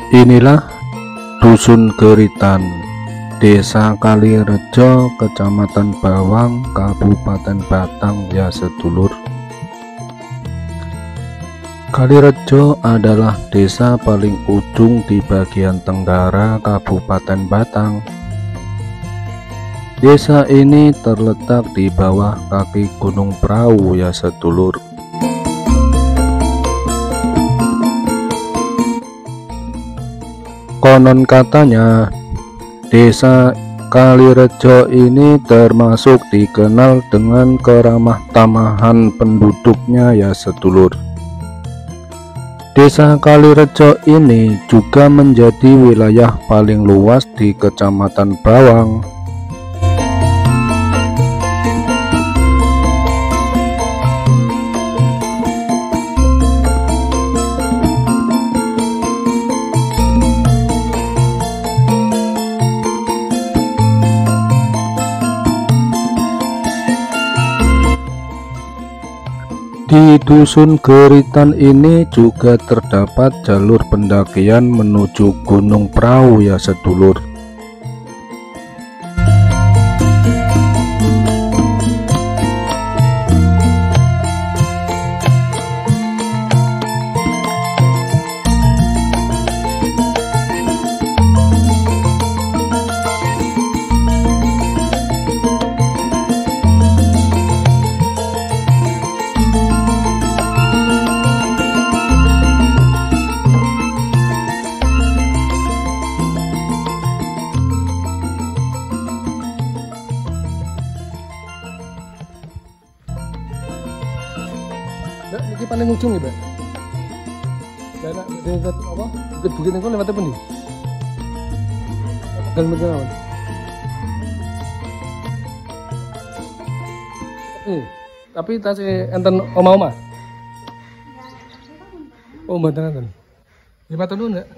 Inilah Dusun Geritan, Desa Kalirejo, Kecamatan Bawang, Kabupaten Batang, ya sedulur. Kalirejo adalah desa paling ujung di bagian tenggara Kabupaten Batang. Desa ini terletak di bawah kaki Gunung Prau, ya sedulur. Konon katanya desa Kalirejo ini termasuk dikenal dengan keramah tamahan penduduknya, ya sedulur. Desa Kalirejo ini juga menjadi wilayah paling luas di Kecamatan Bawang. Di Dusun Geritan ini juga terdapat jalur pendakian menuju Gunung Prau, ya sedulur. Mbak, ini paling ujung ya, Mbak? Dan apa? Bukit-bukit itu lewat apa nih? Dan bagaimana? Tapi tasnya enten oma-oma? Oh, banten-banten. Ya, matur nuwun, Mbak.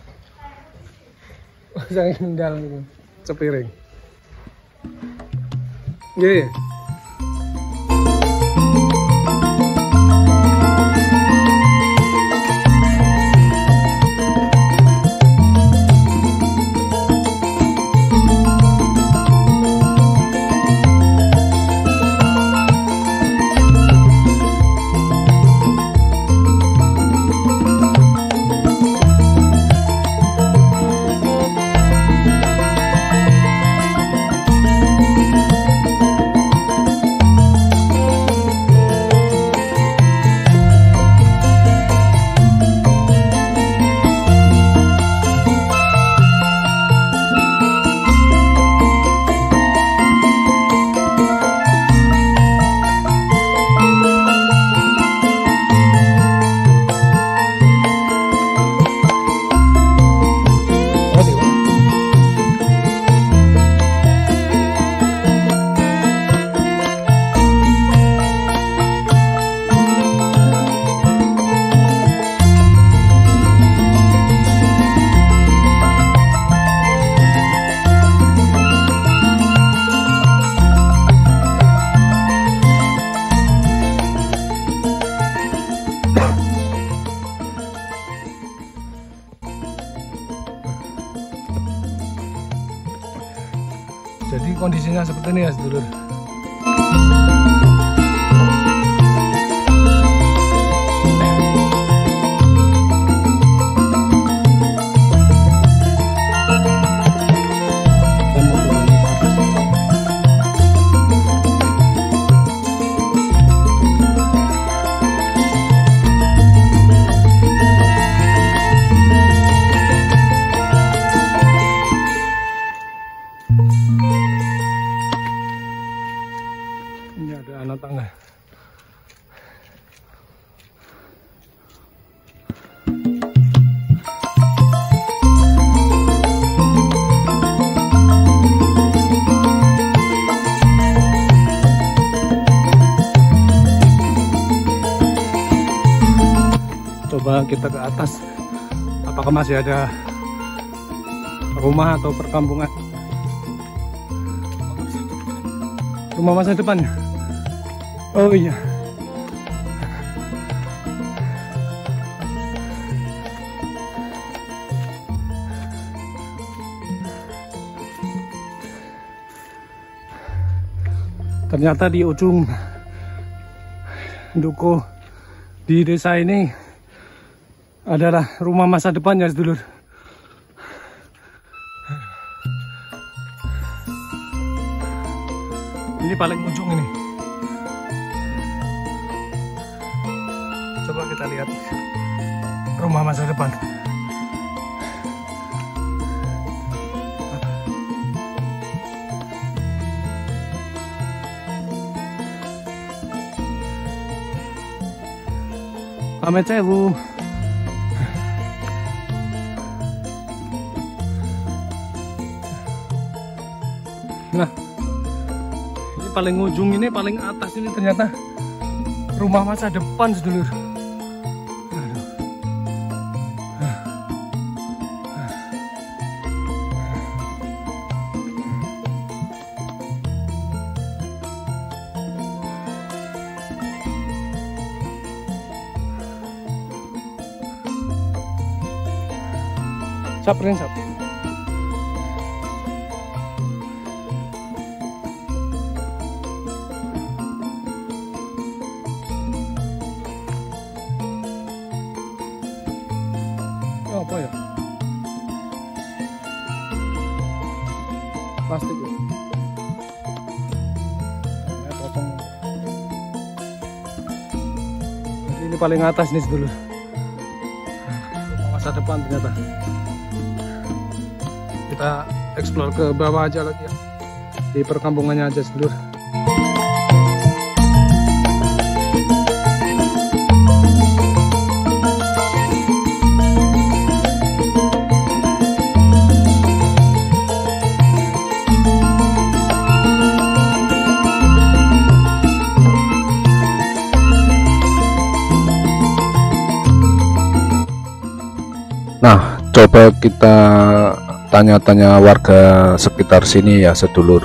Oh, sange ndal niku. Cepiring. Nggih. Jadi kondisinya seperti ini ya sedulur. Ini ada anak tangga. Coba kita ke atas. Apakah masih ada rumah atau perkampungan? Rumah masa depan. Oh iya. Ternyata di ujung duko di desa ini adalah rumah masa depan ya sedulur. Ini paling ujung ini. Coba kita lihat rumah masa depan. Pamit saya Bu. Nah, ini paling ujung ini, paling atas ini ternyata rumah masa depan sedulur. Saprin sap. Oh, apa ya? Plastik ya? Potong. Ini paling atas nih sedulur. Masa depan ternyata. Kita explore ke bawah aja lagi ya, di perkampungannya aja sedulur. Nah, coba kita tanya-tanya warga sekitar sini ya sedulur.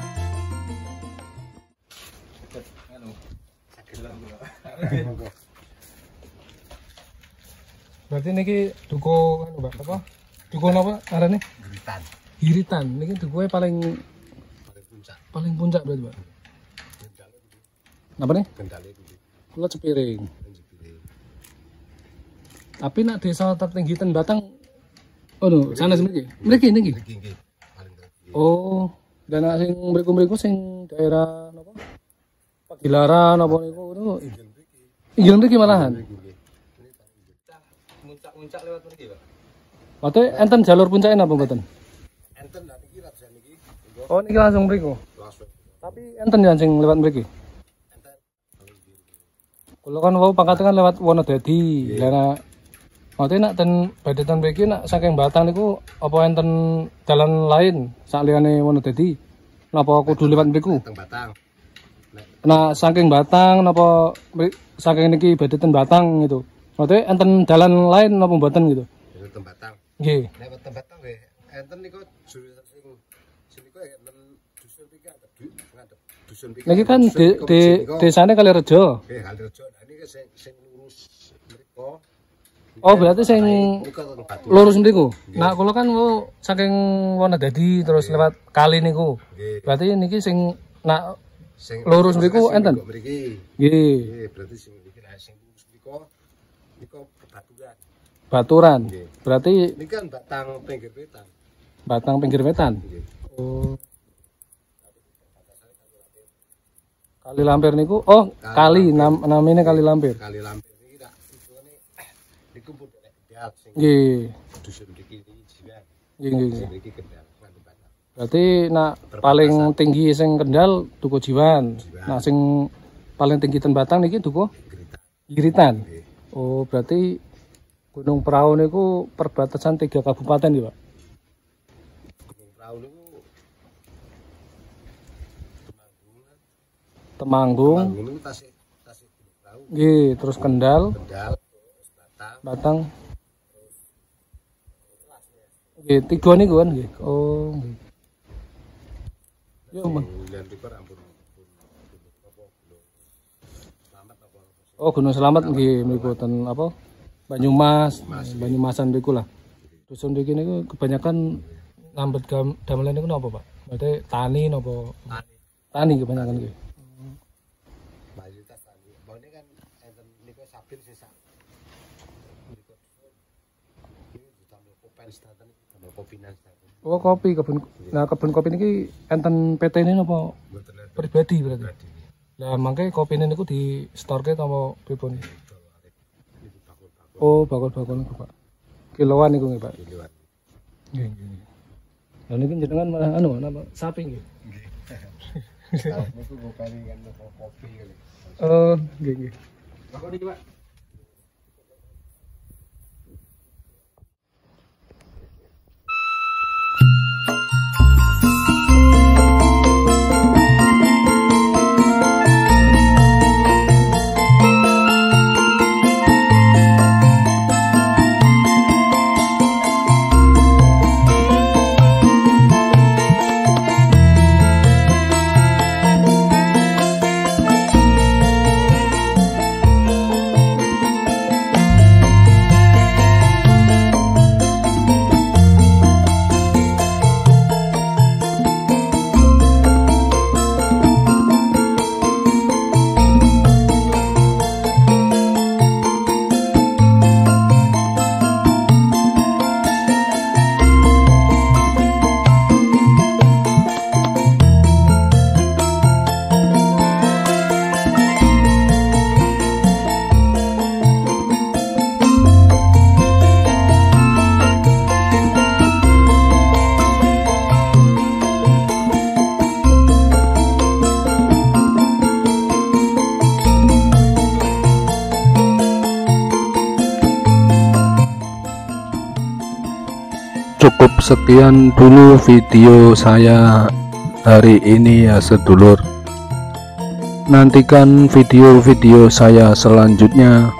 Berarti niki duko anu Mbak, apa? Duko napa arane? Giritan. Giritan. Niki dukoe paling puncak berarti, Mbak. Napa nih? Kendale kuwi. Kula Cepiring. Tapi nak desa tertinggi ten Batang, oh no, sana mriki. Mriki niki. Nggih, paling tinggi. Oh, dan nak sing mriku-mriku sing daerah napa? Pagilaran apa niku niku. Inggil mriki malahan. Muncak lewat mriki, Pak. Maksudnya enten jalur puncaknya apa mboten? Enten lah niki raja niki. Oh niki langsung mriku. Langsung. Tapi enten ya sing lewat mriki. Enten. Kalau kan wau pangkatnya kan lewat Wonodadi. Lah maksudnya nak ten badetan mriki nak saking Batang niku apa enten dalan lain saliyane Wonodadi? Napa kudu lewat mriku? Teng Batang. Nah saking Batang napa saking niki badetan Batang gitu. Maksudnya enten dalan lain napa mboten gitu? Teng Batang. Nggih. Lewat teng Batang nggih. Enten niku sing niku enten dusun pika ngadep. Dusun pika. Niki kan desane Kalirejo. Nggih, Kalirejo. Nah niki sing lurus mriku. Oh berarti sing Niku teng Batu. lurus mriku. Nah kula kan mau saking Wonodadi terus lewat kali niku. Nggih. Berarti niki sing nak Sing lurus mriku enten. Mriki. Nggih, Nggih, berarti sing iki sing lurus mriku niku Baturan. Baturan. Nggih. Berarti Ini kan Batang pinggir wetan. Batang pinggir wetan. Nggih. Oh. Kali Lampir niku oh kali namanya Kali Lampir. Kali Lampir niki tak hitungane niku pun nek Kendal sing Nggih. dusun mriki iki jiran. Nggih nggih. Sing mriki Kendal ngandung Batang. Berarti nak paling tinggi sing Kendal Duku Jiwan. Nah sing paling tinggi ten Batang niki Duku Giritan. Giritan. Nggih. Oh berarti Gunung Prau niku perbatasan 3 kabupaten ya, Pak? Gunung Prau niku Temanggung. Temanggung niku tasik Gunung Prau. Nggih, terus Kendal, Kendal, terus Batang. Batang. Nggih, 3 niku kan nggih. Oh, nggih. Yo, Mang. Lian riku ampun apa Gunung Slamet apa. Oh, Gunung Slamet nggih niku ten apa? Banyumas, Banyumasan niku lah. Dusun mriki niku kebanyakan ngambet gamelan niku napa, Pak? Berarti tani napa? Tani. Tani kebanyakan nggih. penstatan tambah kopi nastan. Oh kopi kebun. Nah kebun kopi ini enten PT ini apa Mboten ada pribadi berarti. pribadi. Lah mangke kopi ini niku di store ke apa pripun? Itu bakul-bakul Oh bakul-bakul niku Pak. Kiloan niku nggih Pak. kiloan. Nggih nggih. Lah niki jenengan malah anu napa sapi nggih. Aku bukan kan kopi kali. Oh nggih nggih. Bakul iki, Pak. Cukup sekian dulu video saya hari ini ya sedulur. Nantikan video-video saya selanjutnya.